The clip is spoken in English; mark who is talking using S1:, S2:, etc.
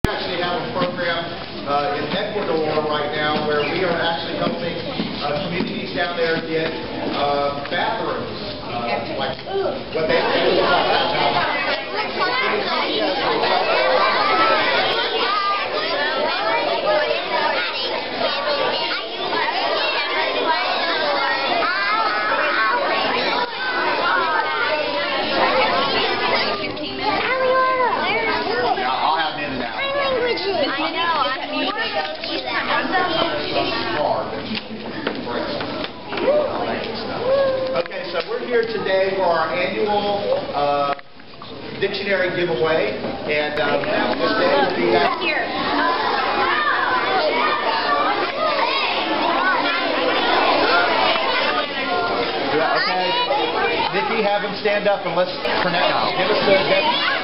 S1: We actually have a program in Ecuador right now where we are actually helping communities down there get bathrooms, like what they Okay, so we're here today for our annual dictionary giveaway, and this day will be here. Okay, Nikki, have him stand up and let's connect. Give us the